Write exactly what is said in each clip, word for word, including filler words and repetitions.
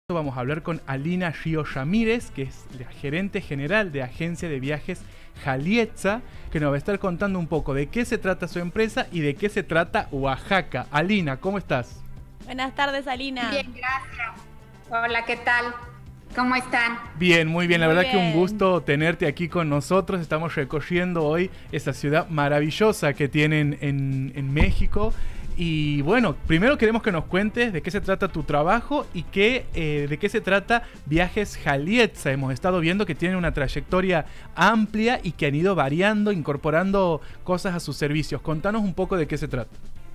Vamos a hablar con Alina Río Ramírez, que es la gerente general de Agencia de Viajes Jalietza, que nos va a estar contando un poco de qué se trata su empresa y de qué se trata Oaxaca. Alina, ¿cómo estás? Buenas tardes, Alina. Bien, gracias. Hola, ¿qué tal? ¿Cómo están? Bien, muy bien. La Muy verdad bien. que un gusto tenerte aquí con nosotros. Estamos recorriendo hoy esta ciudad maravillosa que tienen en, en México. Y bueno, primero queremos que nos cuentes de qué se trata tu trabajo y qué, eh, de qué se trata Viajes Jalietza. Hemos estado viendo que tienen una trayectoria amplia y que han ido variando, incorporando cosas a sus servicios. Contanos un poco de qué se trata.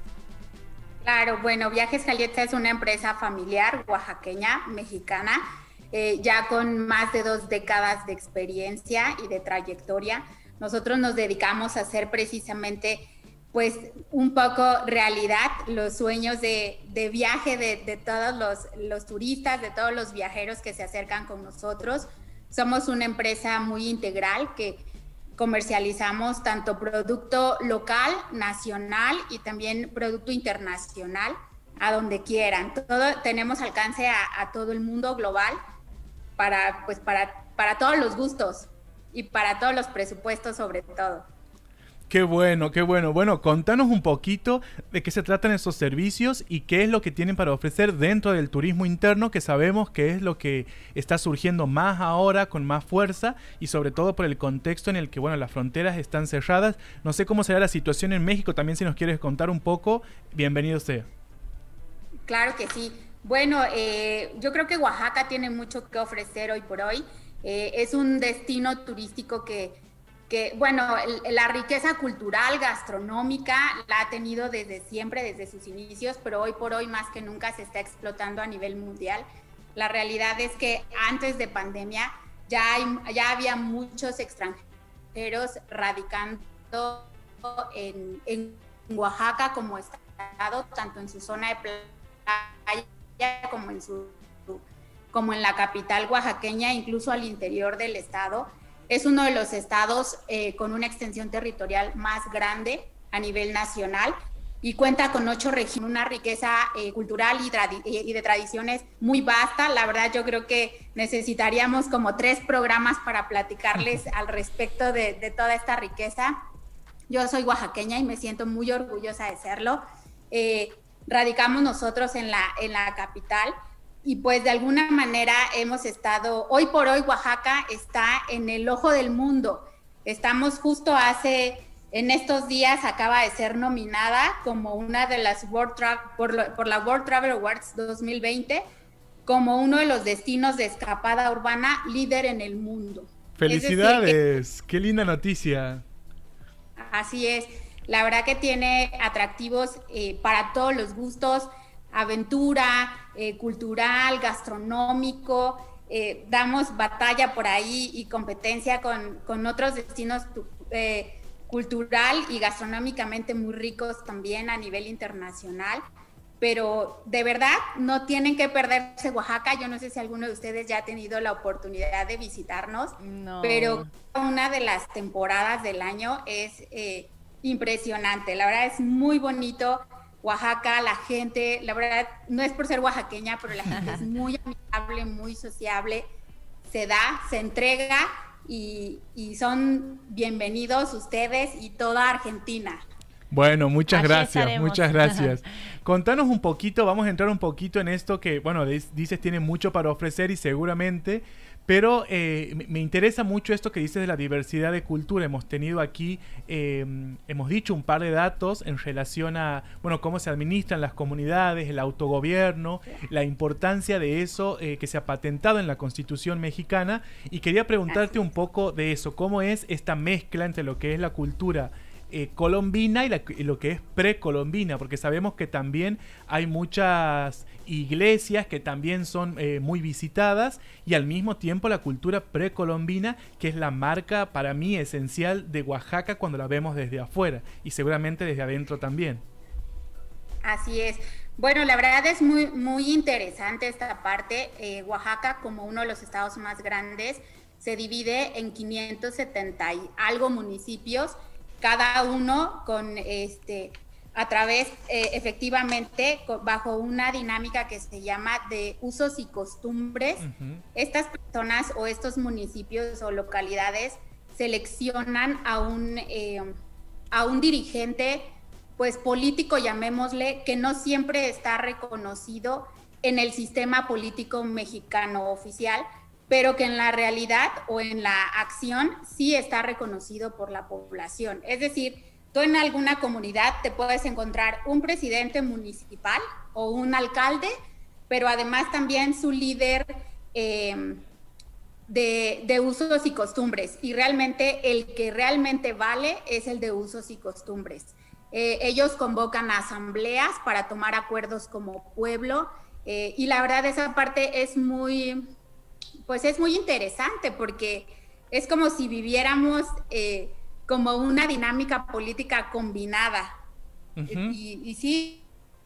Claro, bueno, Viajes Jalietza es una empresa familiar oaxaqueña, mexicana, eh, ya con más de dos décadas de experiencia y de trayectoria. Nosotros nos dedicamos a hacer precisamente pues un poco realidad los sueños de, de viaje de, de todos los, los turistas, de todos los viajeros que se acercan con nosotros. Somos una empresa muy integral que comercializamos tanto producto local, nacional y también producto internacional, a donde quieran. Todo, tenemos alcance a, a todo el mundo global para, pues para, para todos los gustos y para todos los presupuestos sobre todo. Qué bueno, qué bueno. Bueno, contanos un poquito de qué se tratan esos servicios y qué es lo que tienen para ofrecer dentro del turismo interno, que sabemos que es lo que está surgiendo más ahora, con más fuerza, y sobre todo por el contexto en el que, bueno, las fronteras están cerradas. No sé cómo será la situación en México, también si nos quieres contar un poco, bienvenido sea. Claro que sí. Bueno, eh, yo creo que Oaxaca tiene mucho que ofrecer hoy por hoy. Eh, es un destino turístico que que, bueno, el, la riqueza cultural, gastronómica, la ha tenido desde siempre, desde sus inicios, pero hoy por hoy más que nunca se está explotando a nivel mundial. La realidad es que antes de pandemia ya, hay, ya había muchos extranjeros radicando en, en Oaxaca como estado, tanto en su zona de playa como en, su, como en la capital oaxaqueña, incluso al interior del estado. Es uno de los estados eh, con una extensión territorial más grande a nivel nacional y cuenta con ocho regiones, una riqueza eh, cultural y, tradi- y de tradiciones muy vasta. La verdad, yo creo que necesitaríamos como tres programas para platicarles al respecto de, de toda esta riqueza. Yo soy oaxaqueña y me siento muy orgullosa de serlo. Eh, radicamos nosotros en la, en la capital. Y pues de alguna manera hemos estado, hoy por hoy Oaxaca está en el ojo del mundo. Estamos justo hace, en estos días acaba de ser nominada como una de las World Tra- por, lo, por la World Travel Awards dos mil veinte, como uno de los destinos de escapada urbana líder en el mundo. ¡Felicidades! Es decir, que, ¡qué linda noticia! Así es, la verdad que tiene atractivos eh, para todos los gustos, aventura, eh, cultural, gastronómico, eh, damos batalla por ahí y competencia con, con otros destinos eh, cultural y gastronómicamente muy ricos también a nivel internacional, pero de verdad no tienen que perderse Oaxaca. Yo no sé si alguno de ustedes ya ha tenido la oportunidad de visitarnos, No. pero una de las temporadas del año es eh, impresionante, la verdad es muy bonito. Oaxaca, la gente, la verdad, no es por ser oaxaqueña, pero la gente es muy amigable, muy sociable, se da, se entrega y, y son bienvenidos ustedes y toda Argentina. Bueno, muchas Allí gracias, estaremos. muchas gracias. Contanos un poquito, vamos a entrar un poquito en esto que, bueno, dices tiene mucho para ofrecer y seguramente, pero eh, me interesa mucho esto que dices de la diversidad de cultura. Hemos tenido aquí, eh, hemos dicho un par de datos en relación a, bueno, cómo se administran las comunidades, el autogobierno, la importancia de eso eh, que se ha patentado en la Constitución mexicana, y quería preguntarte un poco de eso, cómo es esta mezcla entre lo que es la cultura Eh, colombina y, la, y lo que es precolombina, porque sabemos que también hay muchas iglesias que también son eh, muy visitadas, y al mismo tiempo la cultura precolombina, que es la marca para mí esencial de Oaxaca cuando la vemos desde afuera y seguramente desde adentro también. Así es. Bueno, la verdad es muy, muy interesante esta parte. Eh, Oaxaca, como uno de los estados más grandes, se divide en quinientos setenta y algo municipios, cada uno con este a través, eh, efectivamente, bajo una dinámica que se llama de usos y costumbres. Uh-huh. Estas personas o estos municipios o localidades seleccionan a un, eh, a un dirigente, pues político, llamémosle, que no siempre está reconocido en el sistema político mexicano oficial, pero que en la realidad o en la acción sí está reconocido por la población. Es decir, tú en alguna comunidad te puedes encontrar un presidente municipal o un alcalde, pero además también su líder eh, de, de usos y costumbres. Y realmente el que realmente vale es el de usos y costumbres. Eh, ellos convocan a asambleas para tomar acuerdos como pueblo, eh, y la verdad esa parte es muy, pues es muy interesante porque es como si viviéramos eh, como una dinámica política combinada. Uh-huh. y, y sí.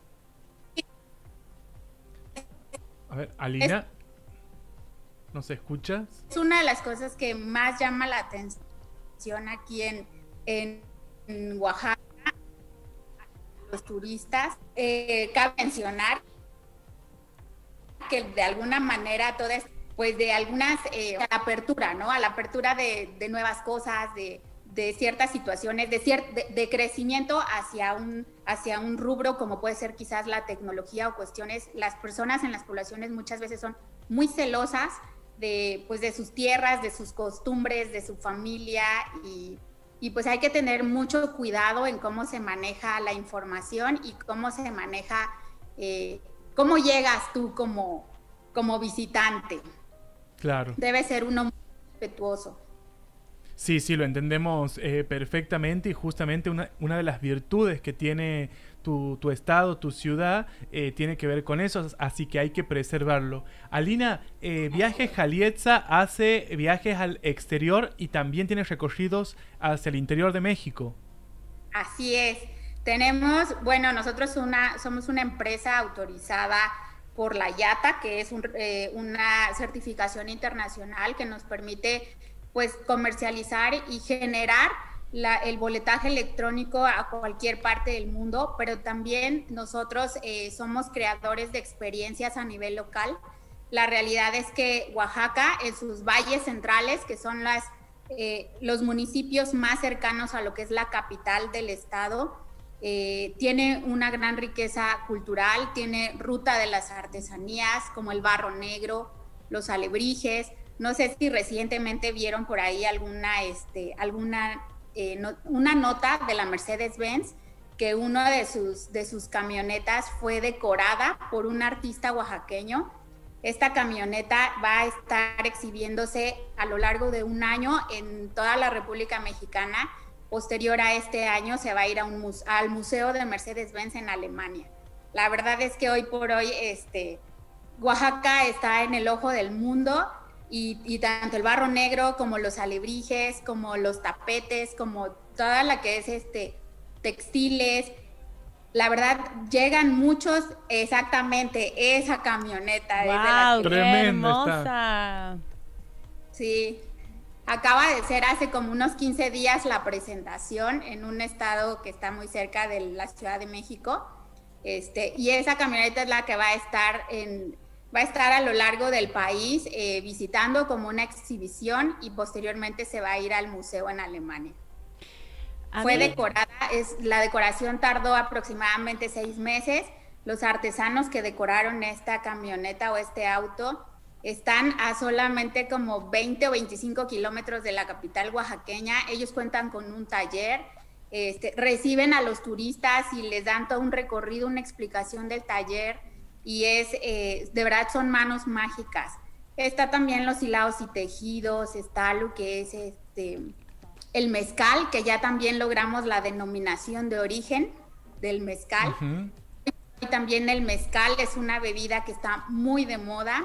A ver, Alina, ¿nos escuchas? Es una de las cosas que más llama la atención aquí en, en, en Oaxaca, los turistas. Eh, cabe mencionar que de alguna manera toda es, pues de algunas eh, a la apertura, ¿no? A la apertura de, de nuevas cosas, de, de ciertas situaciones, de, cier de, de crecimiento hacia un, hacia un rubro como puede ser quizás la tecnología o cuestiones. Las personas en las poblaciones muchas veces son muy celosas de, pues de sus tierras, de sus costumbres, de su familia y, y pues hay que tener mucho cuidado en cómo se maneja la información y cómo se maneja, eh, cómo llegas tú como, como visitante. Claro. Debe ser uno muy respetuoso. Sí, sí, lo entendemos eh, perfectamente y justamente una, una de las virtudes que tiene tu, tu estado, tu ciudad, eh, tiene que ver con eso, así que hay que preservarlo. Alina, eh, Viajes Jalietza hace viajes al exterior y también tiene recorridos hacia el interior de México. Así es. Tenemos, bueno, nosotros una, somos una empresa autorizada por la I A T A, que es un, eh, una certificación internacional que nos permite pues comercializar y generar la, el boletaje electrónico a cualquier parte del mundo, pero también nosotros eh, somos creadores de experiencias a nivel local. La realidad es que Oaxaca, en sus valles centrales, que son las, eh, los municipios más cercanos a lo que es la capital del estado, eh, tiene una gran riqueza cultural, tiene ruta de las artesanías como el barro negro, los alebrijes. No sé si recientemente vieron por ahí alguna, este, alguna eh, no, una nota de la Mercedes-Benz que una de sus, de sus camionetas fue decorada por un artista oaxaqueño. Esta camioneta va a estar exhibiéndose a lo largo de un año en toda la República Mexicana. Posterior a este año se va a ir a un muse- al Museo de Mercedes-Benz en Alemania. La verdad es que hoy por hoy este, Oaxaca está en el ojo del mundo. Y, y tanto el barro negro como los alebrijes, como los tapetes, como toda la que es este textiles, la verdad llegan muchos exactamente esa camioneta. Wow, es de la qué tremenda hermosa. Sí, acaba de ser hace como unos quince días la presentación en un estado que está muy cerca de la Ciudad de México, este, y esa camioneta es la que va a estar en Va a estar a lo largo del país eh, visitando como una exhibición y posteriormente se va a ir al museo en Alemania. A Fue ver. decorada, es, la decoración tardó aproximadamente seis meses. Los artesanos que decoraron esta camioneta o este auto están a solamente como veinte o veinticinco kilómetros de la capital oaxaqueña. Ellos cuentan con un taller, este, reciben a los turistas y les dan todo un recorrido, una explicación del taller. Y es, eh, de verdad son manos mágicas. Está también los hilados y tejidos, está lo que es este, el mezcal, que ya también logramos la denominación de origen del mezcal. Uh-huh. Y también el mezcal es una bebida que está muy de moda.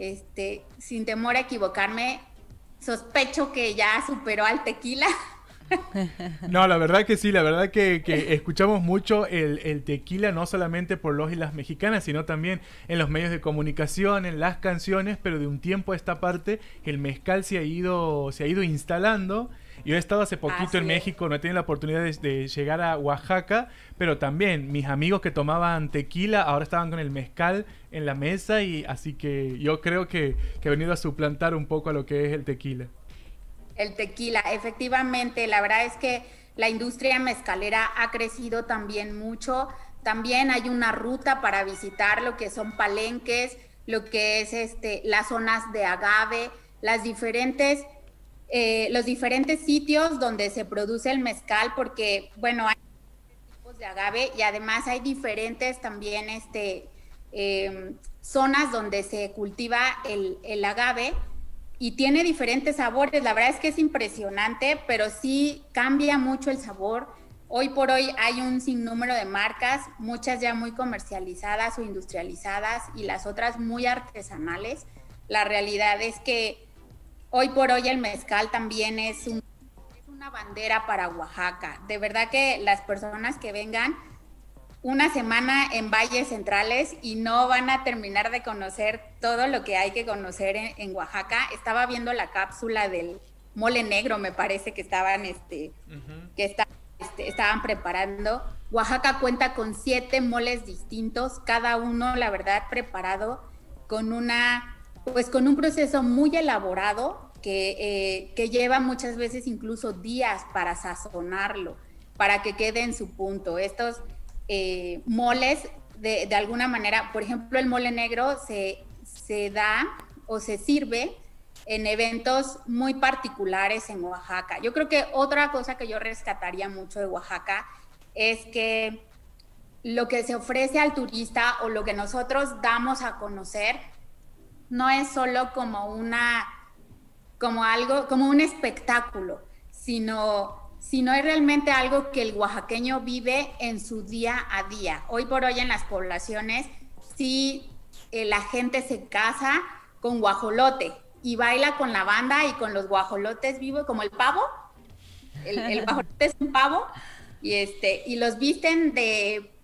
Este, sin temor a equivocarme, sospecho que ya superó al tequila. No, la verdad que sí, la verdad que, que escuchamos mucho el, el tequila, no solamente por los y las mexicanas, sino también en los medios de comunicación, en las canciones, pero de un tiempo a esta parte el mezcal se ha ido, se ha ido instalando. Yo he estado hace poquito Así en es. México, no he tenido la oportunidad de, de llegar a Oaxaca, pero también mis amigos que tomaban tequila ahora estaban con el mezcal en la mesa, y así que yo creo que, que ha venido a suplantar un poco a lo que es el tequila. El tequila, efectivamente, la verdad es que la industria mezcalera ha crecido también mucho. También hay una ruta para visitar lo que son palenques, lo que es este, las zonas de agave, las diferentes, eh, los diferentes sitios donde se produce el mezcal, porque, bueno, hay tipos de agave y además hay diferentes también este, eh, zonas donde se cultiva el, el agave. Y tiene diferentes sabores, la verdad es que es impresionante, pero sí cambia mucho el sabor. Hoy por hoy hay un sinnúmero de marcas, muchas ya muy comercializadas o industrializadas y las otras muy artesanales. La realidad es que hoy por hoy el mezcal también es, un, es una bandera para Oaxaca. De verdad que las personas que vengan una semana en Valles Centrales y no van a terminar de conocer todo lo que hay que conocer en, en Oaxaca. Estaba viendo la cápsula del mole negro, me parece que estaban, este, uh-huh. que está, este, estaban preparando. Oaxaca cuenta con siete moles distintos, cada uno, la verdad, preparado con una, pues con un proceso muy elaborado que, eh, que lleva muchas veces incluso días para sazonarlo, para que quede en su punto. Estos Eh, moles, de, de alguna manera, por ejemplo, el mole negro se, se da o se sirve en eventos muy particulares en Oaxaca. Yo creo que otra cosa que yo rescataría mucho de Oaxaca es que lo que se ofrece al turista o lo que nosotros damos a conocer no es solo como una, como algo, como un espectáculo, sino sino es realmente algo que el oaxaqueño vive en su día a día. Hoy por hoy en las poblaciones, sí, eh, la gente se casa con guajolote y baila con la banda y con los guajolotes vivos, como el pavo. El, el guajolote es un pavo y, este, y los visten de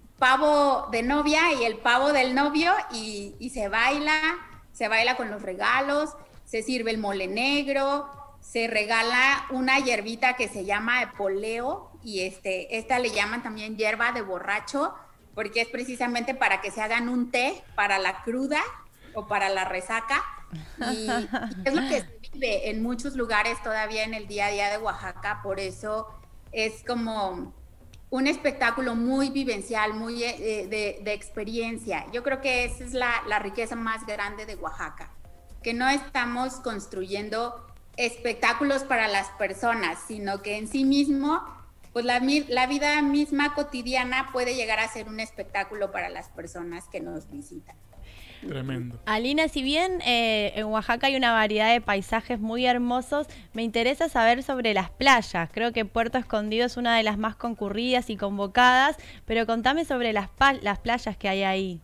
pavo de novia y el pavo del novio y, y se baila, se baila con los regalos, se sirve el mole negro, se regala una hierbita que se llama epoleo y este, esta le llaman también hierba de borracho porque es precisamente para que se hagan un té para la cruda o para la resaca y, y es lo que se vive en muchos lugares todavía en el día a día de Oaxaca, por eso es como un espectáculo muy vivencial, muy eh, de, de experiencia. Yo creo que esa es la, la riqueza más grande de Oaxaca, que no estamos construyendo espectáculos para las personas, sino que en sí mismo, pues la, la vida misma cotidiana puede llegar a ser un espectáculo para las personas que nos visitan. Tremendo. Alina, si bien eh, en Oaxaca hay una variedad de paisajes muy hermosos, me interesa saber sobre las playas. Creo que Puerto Escondido es una de las más concurridas y convocadas, pero contame sobre las, las playas que hay ahí.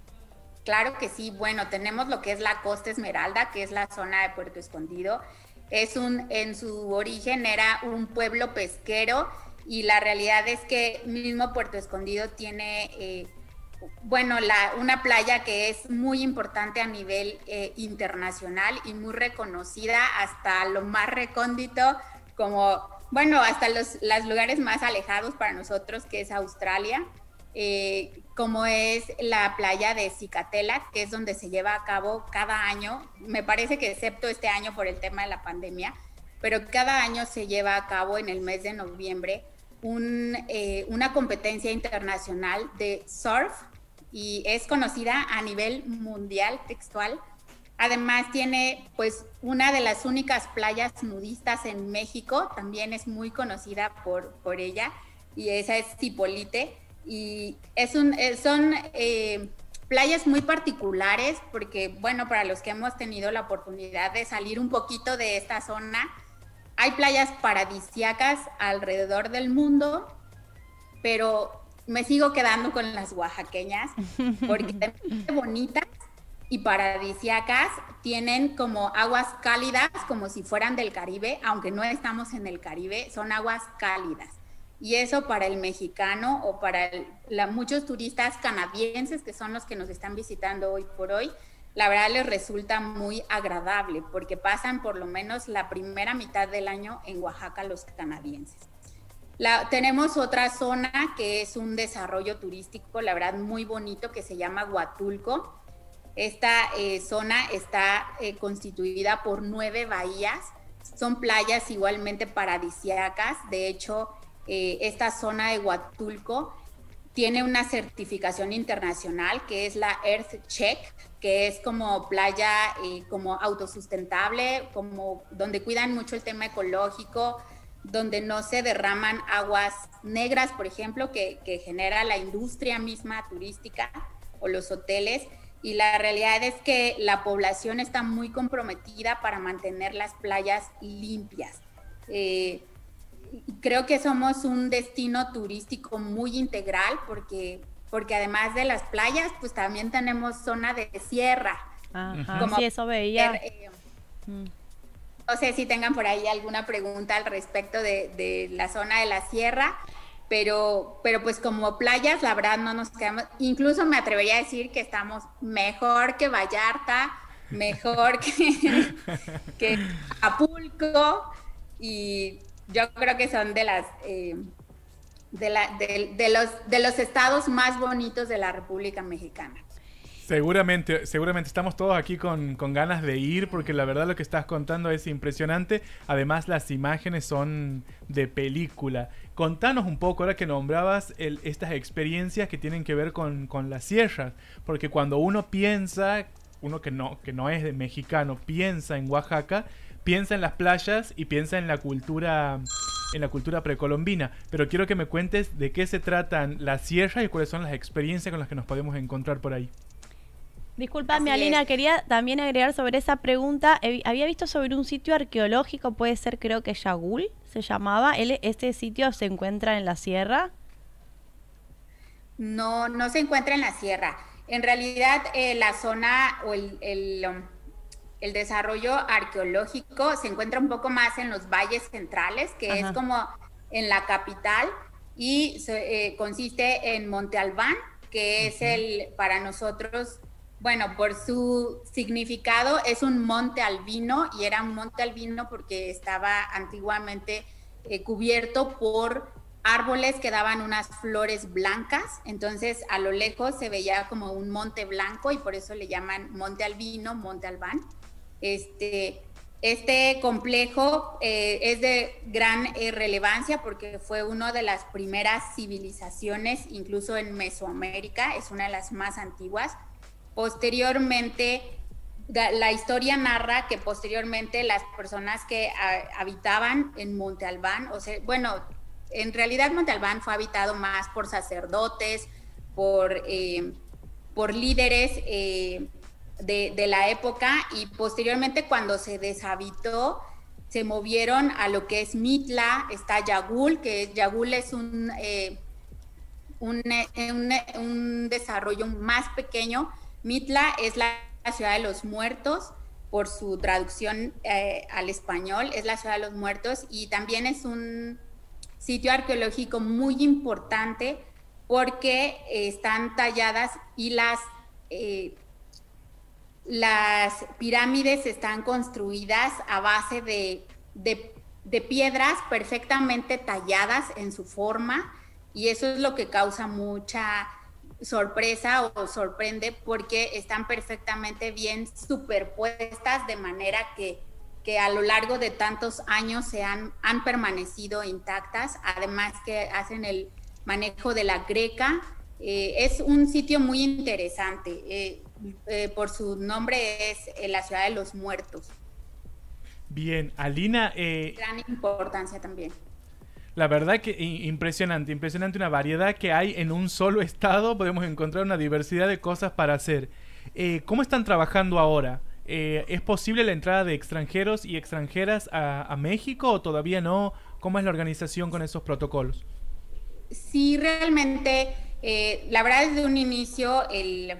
Claro que sí, bueno, tenemos lo que es la Costa Esmeralda, que es la zona de Puerto Escondido. Es un, en su origen era un pueblo pesquero y la realidad es que mismo Puerto Escondido tiene, eh, bueno, la, una playa que es muy importante a nivel eh, internacional y muy reconocida hasta lo más recóndito, como, bueno, hasta los, los lugares más alejados para nosotros, que es Australia. Eh, como es la playa de Cicatela, que es donde se lleva a cabo cada año, me parece que excepto este año por el tema de la pandemia, pero cada año se lleva a cabo en el mes de noviembre un, eh, una competencia internacional de surf y es conocida a nivel mundial textual. Además tiene pues una de las únicas playas nudistas en México, también es muy conocida por, por ella y esa es Zipolite. Y es un, son eh, playas muy particulares porque, bueno, para los que hemos tenido la oportunidad de salir un poquito de esta zona, hay playas paradisíacas alrededor del mundo, pero me sigo quedando con las oaxaqueñas porque son bonitas y paradisíacas, tienen como aguas cálidas, como si fueran del Caribe, aunque no estamos en el Caribe, son aguas cálidas. Y eso para el mexicano o para el, la, muchos turistas canadienses, que son los que nos están visitando hoy por hoy, la verdad les resulta muy agradable, porque pasan por lo menos la primera mitad del año en Oaxaca los canadienses. La, tenemos otra zona que es un desarrollo turístico, la verdad, muy bonito, que se llama Huatulco. Esta eh, zona está eh, constituida por nueve bahías, son playas igualmente paradisíacas. De hecho, eh, esta zona de Huatulco tiene una certificación internacional que es la Earth Check, que es como playa eh, como autosustentable, como donde cuidan mucho el tema ecológico, donde no se derraman aguas negras, por ejemplo, que, que genera la industria misma turística o los hoteles. Y la realidad es que la población está muy comprometida para mantener las playas limpias. Eh, creo que somos un destino turístico muy integral porque, porque además de las playas, pues también tenemos zona de sierra. Ajá, como sí, eso veía. Eh, mm. No sé si tengan por ahí alguna pregunta al respecto de, de la zona de la sierra. Pero, pero pues como playas, la verdad no nos quedamos, incluso me atrevería a decir que estamos mejor que Vallarta, mejor que, que Acapulco, y yo creo que son de las eh, de, la, de, de los de los estados más bonitos de la República Mexicana. Seguramente, seguramente estamos todos aquí con, con ganas de ir, porque la verdad lo que estás contando es impresionante. Además, las imágenes son de película. Contanos un poco, ahora que nombrabas el, estas experiencias que tienen que ver con, con las sierras, porque cuando uno piensa, uno que no, que no es de mexicano, piensa en Oaxaca, piensa en las playas y piensa en la cultura, en la cultura precolombina. Pero quiero que me cuentes de qué se tratan las sierras y cuáles son las experiencias con las que nos podemos encontrar por ahí. Disculpame, Alina, quería también agregar sobre esa pregunta. Eh, había visto sobre un sitio arqueológico, puede ser, creo que Yagul se llamaba. ¿Él, ¿Este sitio se encuentra en la sierra? No, no se encuentra en la sierra. En realidad, eh, la zona o el, el, um, el desarrollo arqueológico se encuentra un poco más en los valles centrales, que Ajá. es como en la capital, y eh, consiste en Monte Albán, que es el, para nosotros... Bueno, por su significado es un monte albino, y era un monte albino porque estaba antiguamente eh, cubierto por árboles que daban unas flores blancas. Entonces a lo lejos se veía como un monte blanco y por eso le llaman monte albino, Monte Albán. Este, este complejo eh, es de gran eh, relevancia porque fue una de las primeras civilizaciones, incluso en Mesoamérica, es una de las más antiguas. Posteriormente, la historia narra que posteriormente las personas que a, habitaban en Monte Albán, o sea, bueno, en realidad Monte Albán fue habitado más por sacerdotes, por, eh, por líderes eh, de, de la época, y posteriormente cuando se deshabitó, se movieron a lo que es Mitla, está Yagul, que Yagul es un, eh, un, un, un desarrollo más pequeño. Mitla es la ciudad de los muertos, por su traducción eh, al español, es la ciudad de los muertos, y también es un sitio arqueológico muy importante porque eh, están talladas y las, eh, las pirámides están construidas a base de, de, de piedras perfectamente talladas en su forma, y eso es lo que causa mucha sorpresa o sorprende porque están perfectamente bien superpuestas de manera que, que a lo largo de tantos años se han, han permanecido intactas, además que hacen el manejo de la greca. Eh, es un sitio muy interesante, eh, eh, por su nombre es eh, la ciudad de los muertos. Bien, Alina... Eh... Gran importancia también. La verdad que impresionante, impresionante una variedad que hay en un solo estado. Podemos encontrar una diversidad de cosas para hacer. Eh, ¿Cómo están trabajando ahora? Eh, ¿Es posible la entrada de extranjeros y extranjeras a, a México o todavía no? ¿Cómo es la organización con esos protocolos? Sí, realmente, eh, la verdad desde un inicio el,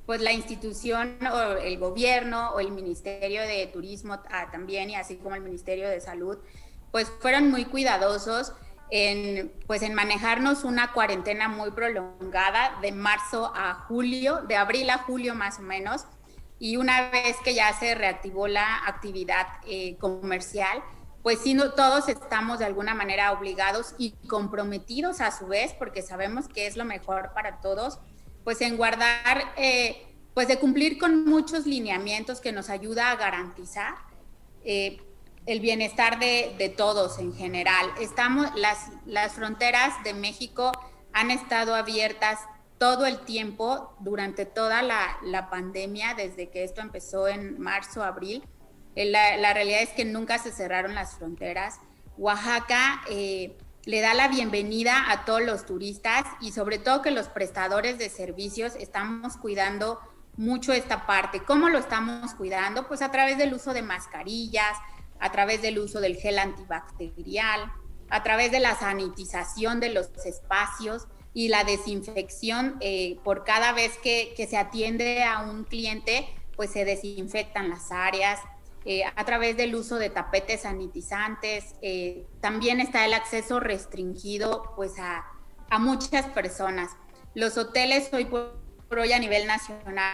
pues la institución o el gobierno o el Ministerio de Turismo ah, también, y así como el Ministerio de Salud, pues fueron muy cuidadosos en, pues en manejarnos una cuarentena muy prolongada de marzo a julio, de abril a julio más o menos, y una vez que ya se reactivó la actividad eh, comercial, pues sí, no, todos estamos de alguna manera obligados y comprometidos a su vez, porque sabemos que es lo mejor para todos, pues en guardar, eh, pues de cumplir con muchos lineamientos que nos ayuda a garantizar eh, el bienestar de, de todos en general. Estamos, las, las fronteras de México han estado abiertas todo el tiempo durante toda la, la pandemia, desde que esto empezó en marzo, abril. La, la realidad es que nunca se cerraron las fronteras. Oaxaca eh, le da la bienvenida a todos los turistas y sobre todo que los prestadores de servicios estamos cuidando mucho esta parte. ¿Cómo lo estamos cuidando? Pues a través del uso de mascarillas, a través del uso del gel antibacterial, a través de la sanitización de los espacios y la desinfección eh, por cada vez que, que se atiende a un cliente, pues se desinfectan las áreas. Eh, a través del uso de tapetes sanitizantes, eh, también está el acceso restringido pues a, a muchas personas. Los hoteles hoy por hoy a nivel nacional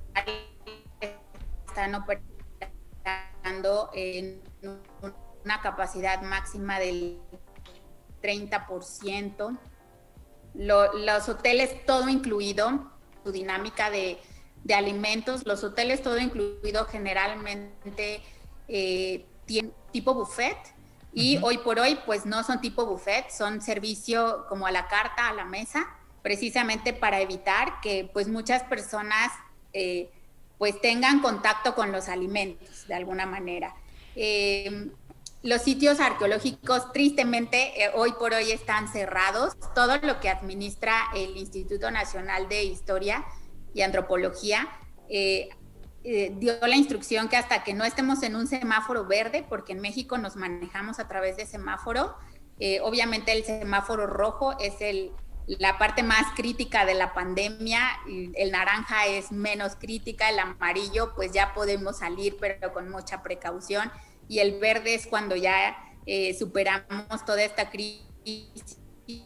están operando en una capacidad máxima del treinta por ciento. Lo, los hoteles todo incluido, su dinámica de de alimentos, los hoteles todo incluido generalmente eh, tienen tipo buffet y uh-huh. hoy por hoy pues no son tipo buffet, son servicio como a la carta, a la mesa, precisamente para evitar que pues muchas personas eh, pues tengan contacto con los alimentos de alguna manera. Eh, los sitios arqueológicos tristemente eh, hoy por hoy están cerrados, todo lo que administra el Instituto Nacional de Historia y Antropología, eh, eh, dio la instrucción que hasta que no estemos en un semáforo verde, porque en México nos manejamos a través de semáforo, eh, obviamente el semáforo rojo es el, la parte más crítica de la pandemia, el naranja es menos crítica, el amarillo pues ya podemos salir pero con mucha precaución, y el verde es cuando ya eh, superamos toda esta crisis.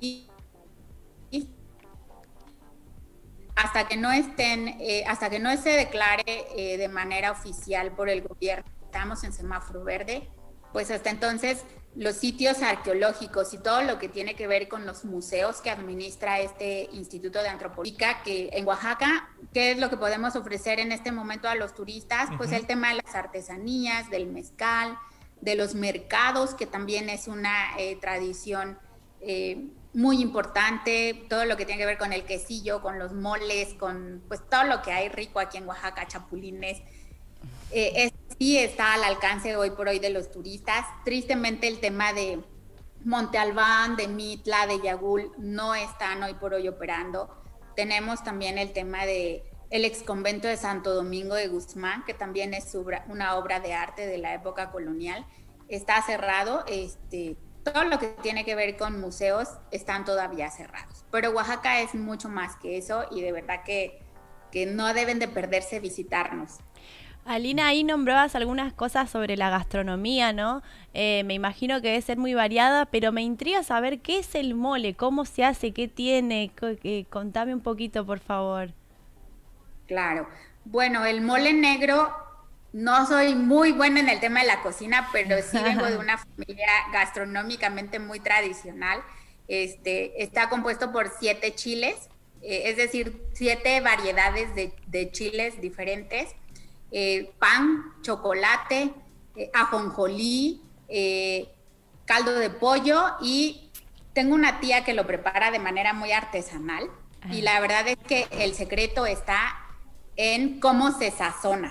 Hasta que no estén, eh, hasta que no se declare eh, de manera oficial por el gobierno, estamos en semáforo verde, pues hasta entonces los sitios arqueológicos y todo lo que tiene que ver con los museos que administra este Instituto de Antropología, que en Oaxaca, ¿qué es lo que podemos ofrecer en este momento a los turistas? Pues uh-huh. el tema de las artesanías, del mezcal, de los mercados, que también es una eh, tradición eh, muy importante, todo lo que tiene que ver con el quesillo, con los moles, con pues todo lo que hay rico aquí en Oaxaca, chapulines, eh, es, sí está al alcance hoy por hoy de los turistas. Tristemente el tema de Monte Albán, de Mitla, de Yagul no están hoy por hoy operando. Tenemos también el tema de el exconvento de Santo Domingo de Guzmán, que también es obra, una obra de arte de la época colonial, está cerrado. Este Todo lo que tiene que ver con museos están todavía cerrados. Pero Oaxaca es mucho más que eso y de verdad que, que no deben de perderse visitarnos. Alina, ahí nombrabas algunas cosas sobre la gastronomía, ¿no? Eh, me imagino que debe ser muy variada, pero me intriga saber qué es el mole, cómo se hace, qué tiene. Eh, contame un poquito, por favor. Claro. Bueno, el mole negro... No soy muy buena en el tema de la cocina, pero sí vengo de una familia gastronómicamente muy tradicional. Este, está compuesto por siete chiles, eh, es decir, siete variedades de, de chiles diferentes. Eh, pan, chocolate, eh, ajonjolí, eh, caldo de pollo, y tengo una tía que lo prepara de manera muy artesanal. Ah. Y la verdad es que el secreto está en cómo se sazona.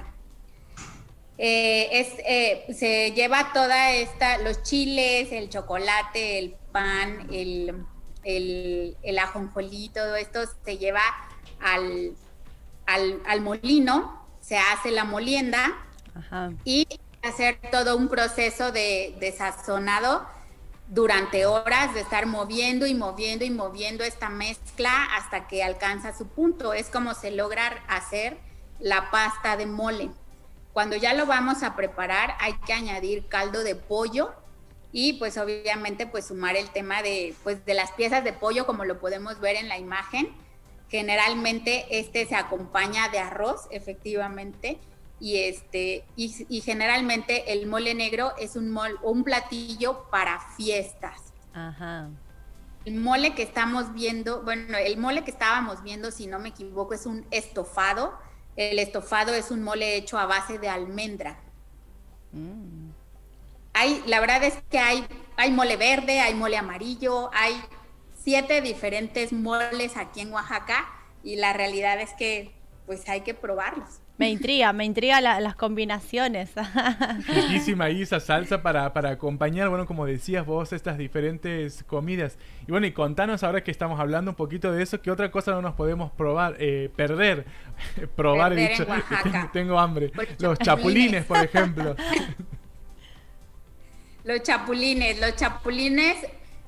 Eh, es, eh, se lleva toda esta, los chiles, el chocolate, el pan, el, el, el ajonjolí, todo esto se lleva al, al, al molino, se hace la molienda. Ajá. Y hacer todo un proceso de, de sazonado durante horas, de estar moviendo y moviendo y moviendo esta mezcla hasta que alcanza su punto. Es como se logra hacer la pasta de mole. Cuando ya lo vamos a preparar, hay que añadir caldo de pollo y pues obviamente pues sumar el tema de, pues, de las piezas de pollo, como lo podemos ver en la imagen. Generalmente este se acompaña de arroz, efectivamente, y, este, y, y generalmente el mole negro es un, mol, un platillo para fiestas. Ajá. El mole que estamos viendo, bueno, el mole que estábamos viendo, si no me equivoco, es un estofado. El estofado es un mole hecho a base de almendra. Mm. Hay, la verdad es que hay, hay mole verde, hay mole amarillo, hay siete diferentes moles aquí en Oaxaca y la realidad es que pues hay que probarlos. Me intriga, me intriga la, las combinaciones. Riquísima ahí esa salsa para, para acompañar, bueno, como decías vos, estas diferentes comidas. Y bueno, y contanos ahora que estamos hablando un poquito de eso, ¿qué otra cosa no nos podemos probar, eh, perder? Probar, perder he dicho, en Oaxaca. tengo, tengo hambre. Por Los chapulines, por ejemplo. Los chapulines, los chapulines...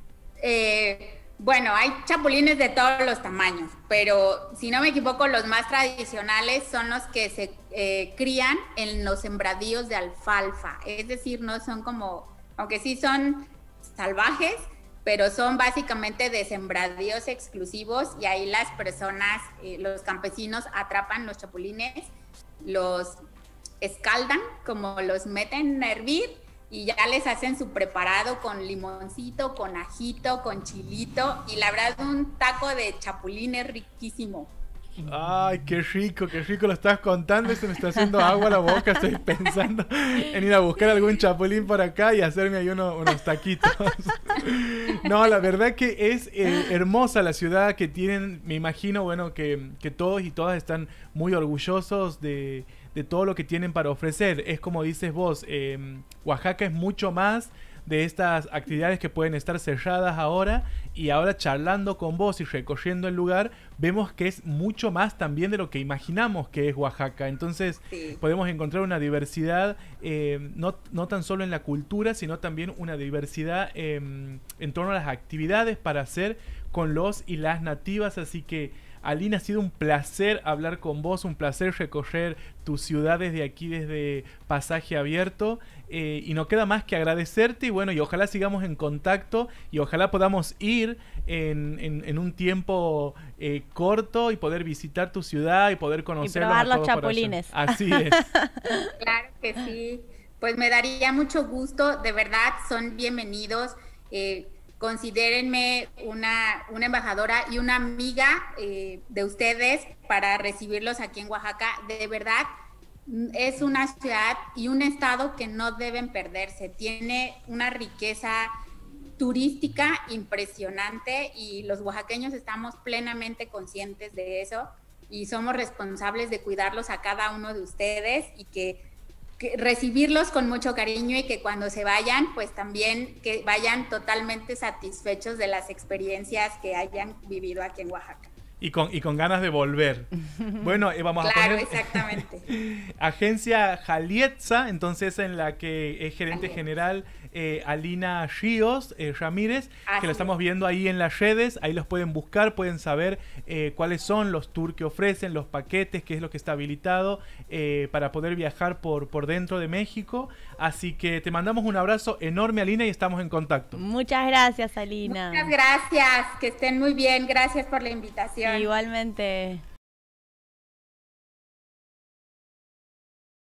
Eh, Bueno, hay chapulines de todos los tamaños, pero si no me equivoco, los más tradicionales son los que se eh, crían en los sembradíos de alfalfa. Es decir, no son como, aunque sí son salvajes, pero son básicamente de sembradíos exclusivos y ahí las personas, eh, los campesinos atrapan los chapulines, los escaldan, como los meten a hervir, y ya les hacen su preparado con limoncito, con ajito, con chilito, y la verdad un taco de chapulín es riquísimo. Ay, qué rico, qué rico lo estás contando, se me está haciendo agua a la boca, estoy pensando en ir a buscar algún chapulín por acá y hacerme ahí uno, unos taquitos. No, la verdad que es eh, hermosa la ciudad que tienen, me imagino, bueno, que, que todos y todas están muy orgullosos de... de todo lo que tienen para ofrecer. Es como dices vos, eh, Oaxaca es mucho más de estas actividades que pueden estar cerradas ahora, y ahora charlando con vos y recorriendo el lugar, vemos que es mucho más también de lo que imaginamos que es Oaxaca. Entonces sí, podemos encontrar una diversidad, eh, no, no tan solo en la cultura, sino también una diversidad eh, en torno a las actividades para hacer con los y las nativas. Así que Alina, ha sido un placer hablar con vos, un placer recorrer tus ciudades de aquí desde Pasaje Abierto, eh, y no queda más que agradecerte y bueno, y ojalá sigamos en contacto y ojalá podamos ir en, en, en un tiempo eh, corto y poder visitar tu ciudad y poder conocerlos. Y probar los chapulines. Así es. Claro que sí, pues me daría mucho gusto, de verdad son bienvenidos. eh, Considérenme una, una embajadora y una amiga eh, de ustedes para recibirlos aquí en Oaxaca. De verdad, es una ciudad y un estado que no deben perderse. Tiene una riqueza turística impresionante y los oaxaqueños estamos plenamente conscientes de eso y somos responsables de cuidarlos a cada uno de ustedes y que Que recibirlos con mucho cariño y que cuando se vayan, pues también que vayan totalmente satisfechos de las experiencias que hayan vivido aquí en Oaxaca. Y con, y con ganas de volver. Bueno, eh, vamos claro, a poner... exactamente. Agencia Jalietza, entonces en la que es gerente Jalietza. general eh, Alina Ríos eh, Ramírez, Así que lo estamos viendo ahí en las redes, ahí los pueden buscar, pueden saber eh, cuáles son los tours que ofrecen, los paquetes, qué es lo que está habilitado eh, para poder viajar por, por dentro de México. Así que te mandamos un abrazo enorme, Alina, y estamos en contacto. Muchas gracias, Alina. Muchas gracias, que estén muy bien, gracias por la invitación. Igualmente.